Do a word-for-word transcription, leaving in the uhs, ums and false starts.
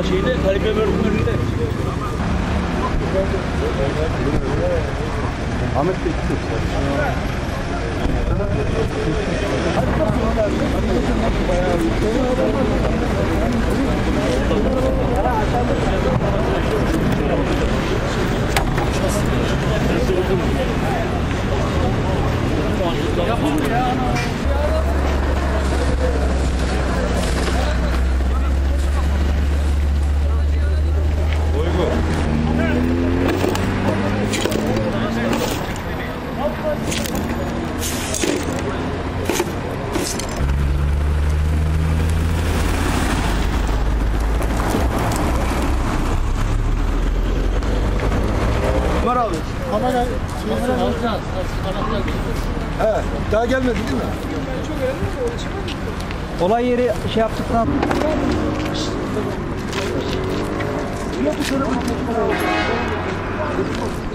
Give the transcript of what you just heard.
Şeyde Talibe bölümlerinde. Ahmet Bey gidiyor. Yapılır ya. Ömer abi. Kamera Alacağız. Alacağız. He, daha gelmedi değil mi? Olay yeri şey yaptıktan Yok,